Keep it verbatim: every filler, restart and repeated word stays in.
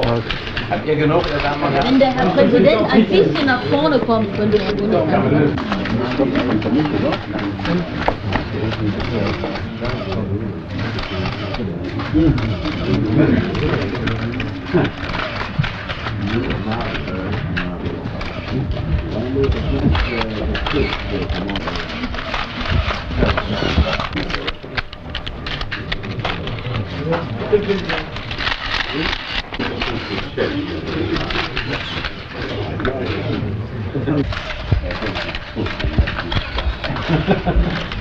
Tag. Habt ihr genug, ihr Damen und Herren? Wenn der Herr Präsident ein bisschen nach vorne kommt, könnte er wunderbar. Thank you.